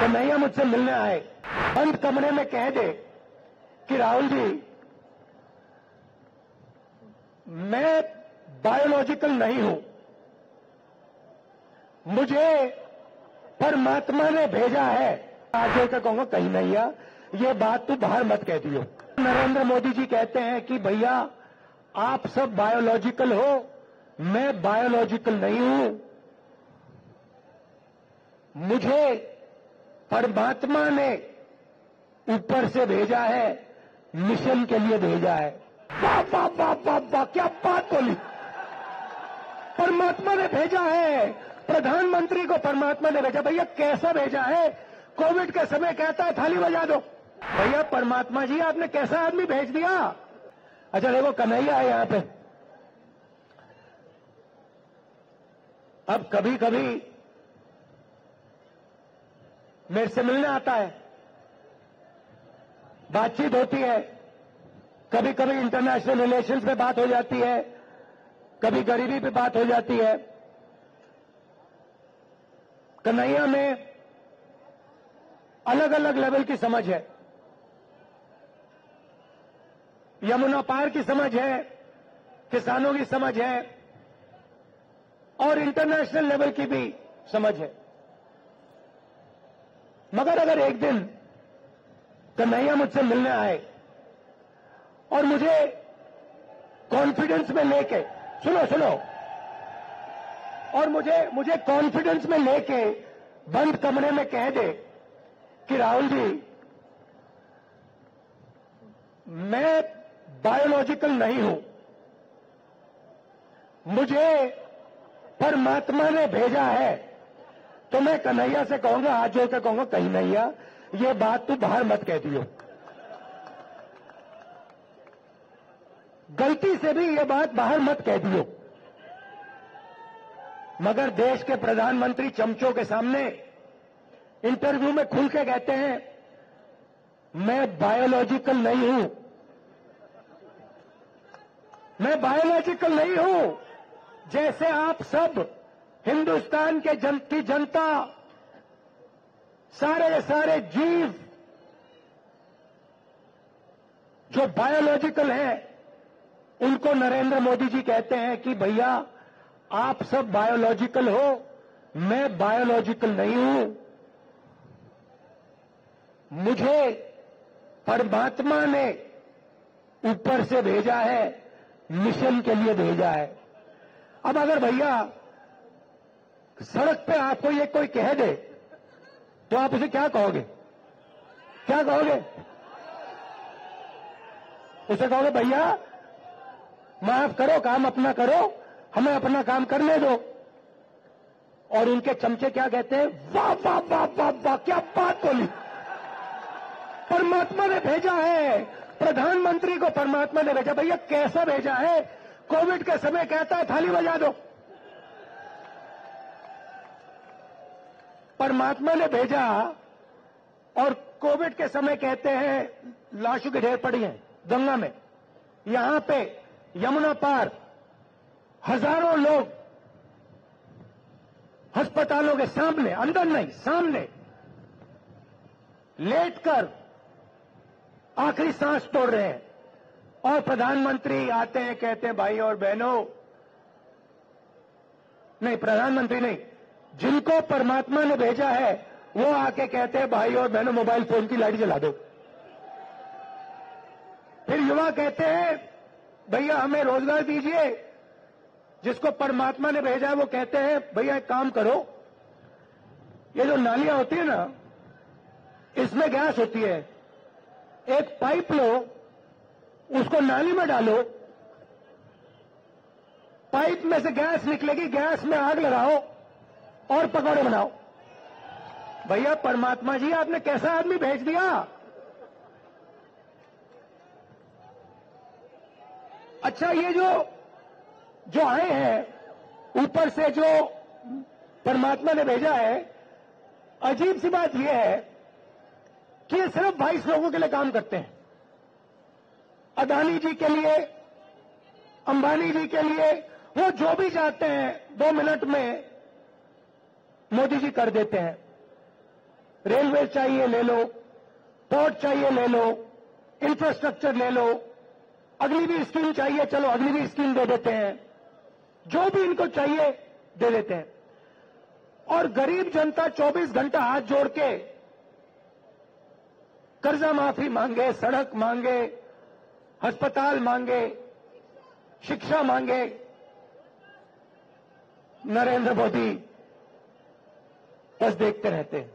कन्हैया मुझसे मिलने आए, बंद कमरे में कह दे कि राहुल जी मैं बायोलॉजिकल नहीं हूं, मुझे परमात्मा ने भेजा है। आज का कहूंगा कहीं नहीं है, ये बात तू बाहर मत कह दियो। नरेंद्र मोदी जी कहते हैं कि भैया आप सब बायोलॉजिकल हो, मैं बायोलॉजिकल नहीं हूं, मुझे परमात्मा ने ऊपर से भेजा है, मिशन के लिए भेजा है। वाह वाह वाह वाह वाह, क्या बात बोली। परमात्मा ने भेजा है, प्रधानमंत्री को परमात्मा ने भेजा। भैया कैसा भेजा है? कोविड के समय कहता है थाली बजा दो। भैया परमात्मा जी आपने कैसा आदमी भेज दिया? अच्छा देखो कन्हैया है यहां पे। अब कभी कभी मेरे से मिलने आता है, बातचीत होती है, कभी कभी इंटरनेशनल रिलेशंस पे बात हो जाती है, कभी गरीबी पे बात हो जाती है। कन्हैया में अलग अलग लेवल की समझ है, यमुना पार की समझ है, किसानों की समझ है और इंटरनेशनल लेवल की भी समझ है। मगर अगर एक दिन कन्हैया मुझसे मिलने आए और मुझे कॉन्फिडेंस में लेके, सुनो, और मुझे कॉन्फिडेंस में लेके बंद कमरे में कह दे कि राहुल जी मैं बायोलॉजिकल नहीं हूं, मुझे परमात्मा ने भेजा है, तो मैं कन्हैया से कहूंगा, हाथ जोड़ के कहूंगा कन्हैया ये बात तू बाहर मत कह दियो, गलती से भी ये बात बाहर मत कह दियो। मगर देश के प्रधानमंत्री चमचों के सामने इंटरव्यू में खुल के कहते हैं मैं बायोलॉजिकल नहीं हूं, मैं बायोलॉजिकल नहीं हूं। जैसे आप सब हिंदुस्तान की जनता, सारे जीव जो बायोलॉजिकल हैं, उनको नरेंद्र मोदी जी कहते हैं कि भैया आप सब बायोलॉजिकल हो, मैं बायोलॉजिकल नहीं हूं, मुझे परमात्मा ने ऊपर से भेजा है, मिशन के लिए भेजा है। अब अगर भैया सड़क पे आपको ये कोई कह दे तो आप उसे क्या कहोगे? क्या कहोगे? उसे कहोगे भैया माफ करो, काम अपना करो, हमें अपना काम करने दो। और उनके चमचे क्या कहते हैं? वाह वाह वाह वाह वाह, क्या बात बोली। परमात्मा ने भेजा है, प्रधानमंत्री को परमात्मा ने भेजा। भैया कैसा भेजा है? कोविड के समय कहता है थाली बजा दो। परमात्मा ने भेजा और कोविड के समय कहते हैं लाशों के ढेर पड़ी हैं गंगा में। यहां पे यमुना पार हजारों लोग अस्पतालों के सामने, अंदर नहीं सामने लेटकर आखिरी सांस तोड़ रहे हैं। और प्रधानमंत्री आते हैं, कहते हैं भाई और बहनों, नहीं प्रधानमंत्री नहीं, जिनको परमात्मा ने भेजा है वो आके कहते हैं भाई और बहनों मोबाइल फोन की लाइट जला दो। फिर युवा कहते हैं भैया हमें रोजगार दीजिए। जिसको परमात्मा ने भेजा है वो कहते हैं भैया एक काम करो, ये जो नालियां होती है ना, इसमें गैस होती है, एक पाइप लो, उसको नाली में डालो, पाइप में से गैस निकलेगी, गैस में आग लगाओ और पकौड़े बनाओ। भैया परमात्मा जी आपने कैसा आदमी भेज दिया? अच्छा ये जो आए हैं ऊपर से, जो परमात्मा ने भेजा है, अजीब सी बात यह है कि ये सिर्फ 22 लोगों के लिए काम करते हैं। अदानी जी के लिए, अंबानी जी के लिए, वो जो भी चाहते हैं 2 मिनट में मोदी जी कर देते हैं। रेलवे चाहिए ले लो, पोर्ट चाहिए ले लो, इंफ्रास्ट्रक्चर ले लो, अगली भी स्कीम चाहिए, चलो अगली भी स्कीम दे देते हैं, जो भी इनको चाहिए दे देते हैं। और गरीब जनता 24 घंटा हाथ जोड़ के कर्जा माफी मांगे, सड़क मांगे, अस्पताल मांगे, शिक्षा मांगे, नरेंद्र मोदी बस देखते रहते हैं।